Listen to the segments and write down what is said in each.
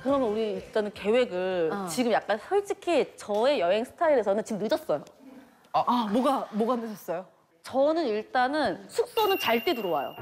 그러면 우리 일단은 계획을 지금 약간 솔직히 저의 여행 스타일에서는 지금 늦었어요. 뭐가 늦었어요? 저는 일단은 숙소는 잘 때 들어와요.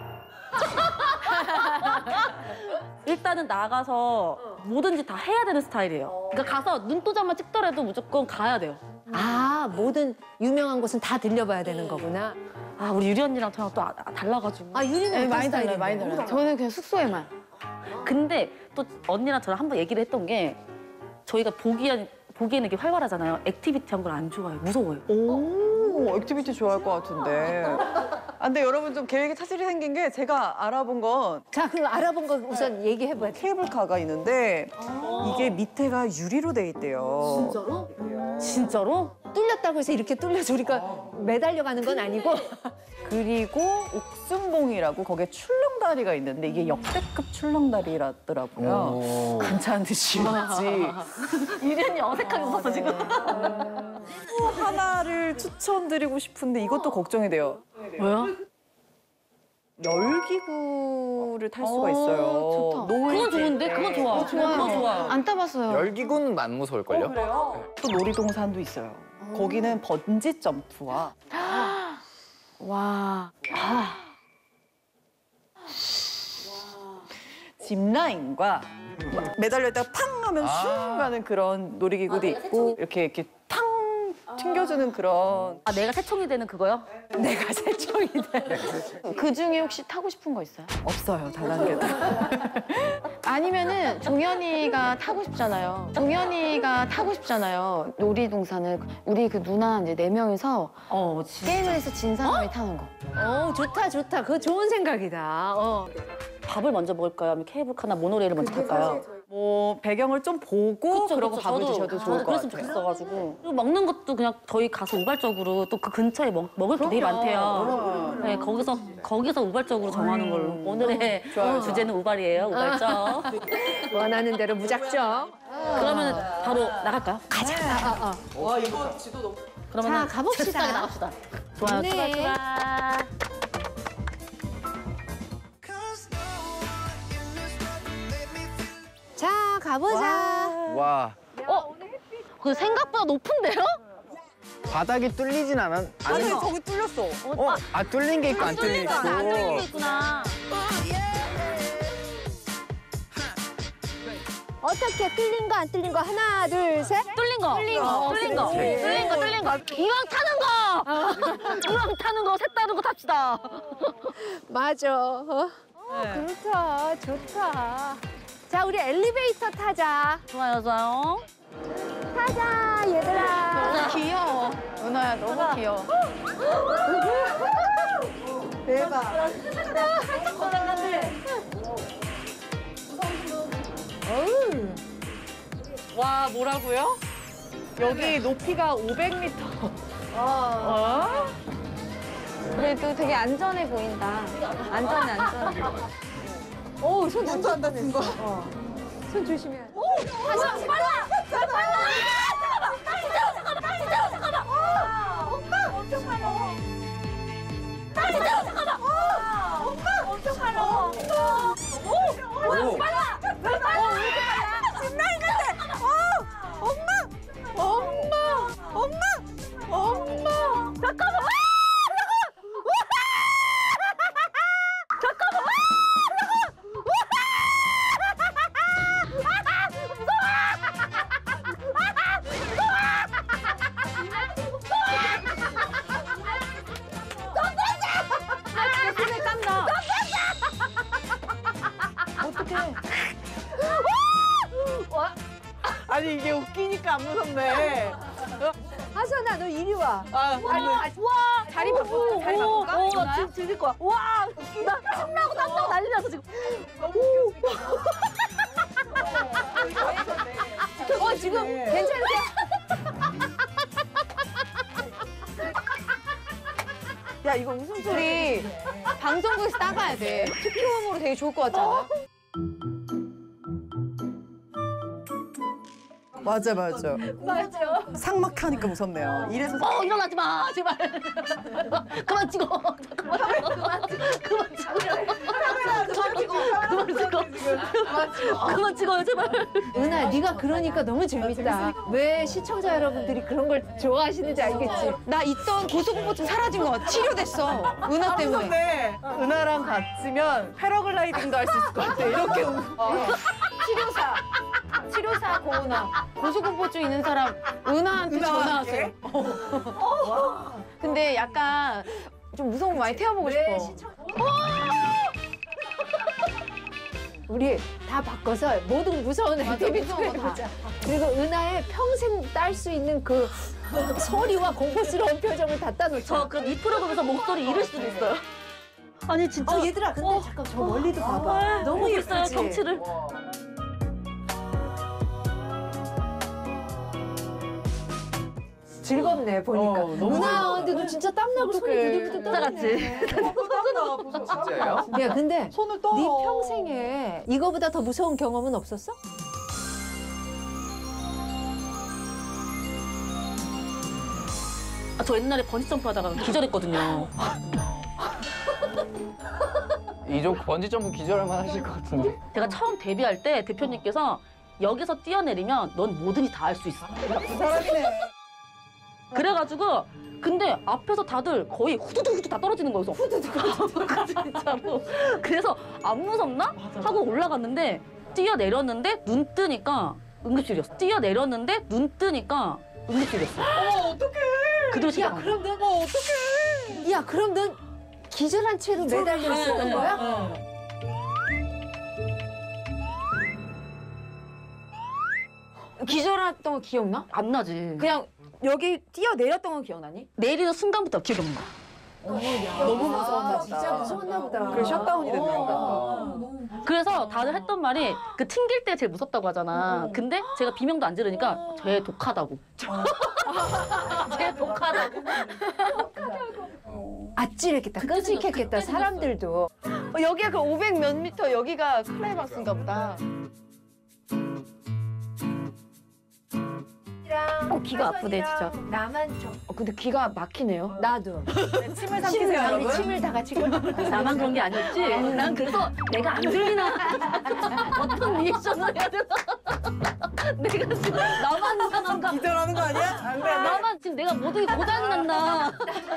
일단은 나가서 뭐든지 다 해야 되는 스타일이에요. 그러니까 가서 눈도장만 찍더라도 무조건 가야 돼요. 아, 모든 유명한 곳은 다 들려봐야 되는 거구나. 아, 우리 유리 언니랑 저랑 또 달라가지고. 아, 유리는 어떤 많이 달라요, 스타일인데? 많이 달라요. 저는 그냥 숙소에만. 근데 또 언니랑 저랑 한번 얘기를 했던 게 저희가 보기에는 이게 활발하잖아요. 액티비티 한 걸 안 좋아해요. 무서워요. 오, 액티비티 좋아할 것 같은데. 근데 여러분 좀 계획에 차질이 생긴 게 제가 알아본 건 자, 그럼 알아본 거 우선 얘기해봐요. 케이블카가 있는데 이게 밑에가 유리로 돼 있대요. 진짜로? 뚫렸다고 해서 이렇게 뚫려서 우리가 매달려 가는 건 아니고. 그리고 옥순봉이라고 거기에 출렁다리가 있는데 이게 역대급 출렁다리라더라고요. 괜찮으실지. 유리 언니 어색하게 웃었어, 지금. 또 하나를 추천드리고 싶은데 이것도 걱정이 돼요. 뭐야? 열기구를 탈 수가 있어요. 좋다. 그건 좋은데? 그건 좋아. 그건 좋아. 안 타봤어요. 열기구는 안 무서울걸요? 그래요? 또 놀이동산도 있어요. 거기는 번지 점프와 와. 짚라인과 매달려 있다가 팡 하면 슝 가는 그런 놀이기구도 있고 이렇게 탕 튕겨주는 그런. 아, 내가 새총이 되는 그거요? 내가 새총이 돼. 그 중에 혹시 타고 싶은 거 있어요? 없어요, 다단계도. 아니면은 종현이가 타고 싶잖아요. 놀이동산을 우리 그 누나 이제 4명이서 진짜. 게임을 해서 진 사람이 타는 거. 좋다, 좋다. 그거 좋은 생각이다. 밥을 먼저 먹을까요? 아니면 케이블카나 모노레일을 먼저 탈까요? 뭐 배경을 좀 보고 그러고 밥을 드셔도 좋을 것 그랬으면 같아요. 좋겠어가지고. 그리고 먹는 것도 그냥 저희 가서 우발적으로 또 그 근처에 먹을 게 되게 많대요. 네, 거기서 우발적으로 정하는 걸로. 오늘의 주제는 우발이에요, 우발적. 원하는 대로 무작정. 그러면 바로 나갈까요? 가자. 와, 이거 지도 너무. 그러면 자, 가봅시다. 잽싸게 나갑시다. 좋아요, 네. 출발. 자, 가보자. 와, 그 생각보다 높은데요? 바닥이 뚫리진 않았. 아니, 저기 뚫렸어. 뚫린 게 있고 안 뚫린 게 안 뚫린 거 있고. 있구나. 어떻게 뚫린 거, 안 뚫린 거? 하나, 둘, 셋. 뚫린 거. 뚫린 거. 이왕 타는 거. 이왕 타는 거, 색다른 거 탑시다. 맞아. 그렇다. 좋다. 자, 우리 엘리베이터 타자. 좋아요, 좋아요. 타자, 얘들아. 귀여워. 은하야 너무 귀여워. 대박. 와, 뭐라고요? 여기 높이가 500m. 그래도 되게 안전해 보인다. 안전해. 손도 안 다친 거. 손 조심해. 아니, 이게 웃기니까 안 무섭네. 하선아, 너 이리 와. 자리 바꿀까? 자리 바꿀까? 지금 들릴 거야. 와, 나 신나고 땀나고 난리 났어, 지금. 지금 괜찮으세요? 야 이거 웃음소리 방송국에서 따가야 돼. 특효음으로 되게 좋을 것 같지 않아? 맞아. 삭막하니까 무섭네요. 이래서 일어나지 마, 제발. 그만 찍어. 잠깐만. 그만 찍어. 그만 찍어. 그만 찍어요 제발. 은하, 네가 그러니까 너무 재밌다. 왜 시청자 여러분들이 그런 걸 좋아하시는지 알겠지? 나 있던 고소공포증 사라진 것 같아. 치료됐어. 은하 때문에. 네. 은하랑 같으면 패러글라이딩도 할 수 있을 것 같아. 이렇게 치료사 고은하. 고소공포증 있는 사람 은하한테 전화하세요. 근데 약간 좀 무서운 거 많이 태워보고 싶어. 우리 다 바꿔서 모든 무서운 액티비티를 해보자. 그리고 은하의 평생 딸 수 있는 그 소리와 공포스러운 표정을 다 따놓자. 저 그럼 이 프로그램에서 목소리 잃을 수도 있어요. 아니 진짜. 얘들아, 근데 잠깐 저 멀리도 봐봐. 너무 보고 있어요 예쁘지? 경치를. 즐겁네, 보니까. 은하, 근데 너 진짜 땀나고 손이 부들부들 진짜 떨리네. 진짜예요? 야, 근데 손을 떠. 네 평생에 이거보다 더 무서운 경험은 없었어? 저 옛날에 번지점프 하다가 기절했거든요. 이쪽 번지점프 기절할만 하실 것 같은데. 제가 처음 데뷔할 때 대표님께서 여기서 뛰어내리면 넌 뭐든지 다 할 수 있어. 사람이네. 그래가지고 근데 앞에서 다들 거의 후두두두두 다 떨어지는 거여서 진짜로. 그래서 안 무섭나 하고 올라갔는데 뛰어내렸는데 눈 뜨니까 응급실이었어. 뛰어내렸는데 눈 뜨니까 응급실이었어. 어머, 어떡해. 그대로 야, 시작. 그럼 넌, 어떡해. 야, 그럼 넌 기절한 채로 매달려 있었던 거야? 기절했던 거 기억나? 안 나지. 그냥 여기 뛰어내렸던 거 기억나니? 내리는 순간부터 기억이 안 나. 너무 무서웠나 보다. 진짜 무서웠나 보다. 그 셧다운이 됐나 보다. 그래서 다들 했던 말이 그 튕길 때 제일 무섭다고 하잖아. 근데 제가 비명도 안 지르니까 쟤 독하다고. 쟤 독하다고. 아찔했겠다. 끔찍했겠다, 사람들도. 여기가 그 500 몇 미터 여기가 클라이막스인가 보다. 귀가 아프네 진짜. 나만 좀. 근데 귀가 막히네요. 나도. 침을 삼키세요, 우리 여러분. 침을 다 같이 흘려. 나만 그런 게 아니었지? 난 그래서 내가 안 들리나 어떤 리액션을 해야 되나? 내가 지금 나만 이상한가? 기절하는 거 아니야? 안 돼. 나만 지금 내가 모두 고장이 났나?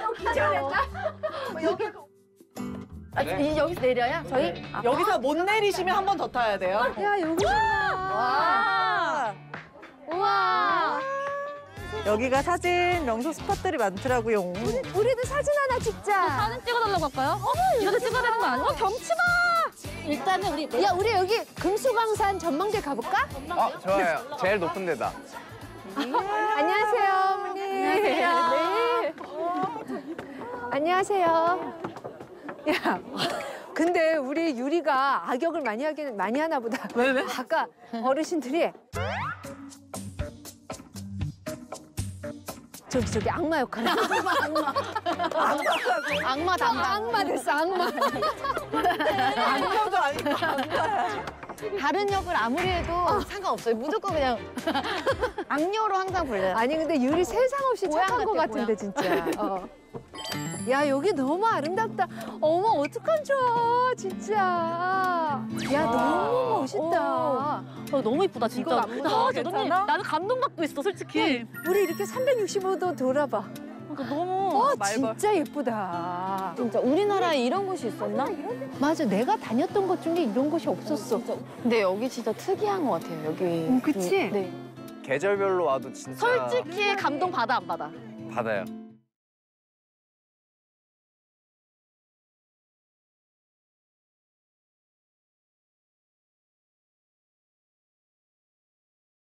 여기서 내려야? 저희? 여기서 못 내리시면 한 번 더 타야 돼요. 야, 여기잖아. 우와. 여기가 사진 명소 스팟들이 많더라고요. 우리도 사진 하나 찍자. 사진 찍어달라고 할까요? 이렇게 찍어야 되는 거 아니야? 경치 봐! 일단은 우리 야, 우리 여기 금수강산 전망대 가볼까? 좋아요. 제일 높은 데다. 안녕하세요, 어머니. 안녕하세요. 네. 안녕하세요. 야, 근데 우리 유리가 악역을 많이 하나 보다. 왜? 아까 어르신들이 저기 악마 역할. 악마 담당. 악마 됐어, 악마. 악녀도 아니고. 다른 역을 아무리 해도 상관없어요. 무조건 그냥 악녀로 항상 불려요. 아니 근데 유리 세상 없이 고양 착한 것 같아, 같은데 진짜. 야, 여기 너무 아름답다. 어머, 어떡한 저 진짜. 야, 너무 멋있다. 너무 이쁘다 진짜. 이거 안 무서워? 저 언니, 괜찮아? 나는 감동받고 있어 솔직히. 우리 이렇게 365도 돌아봐. 그러니까 너무 진짜 예쁘다. 진짜 우리나라에 이런 곳이 있었나? 맞아, 내가 다녔던 곳 중에 이런 곳이 없었어. 근데 여기 진짜 특이한 것 같아요. 여기. 그치? 네. 계절별로 와도 진짜 솔직히 감동 받아 안 받아? 받아요.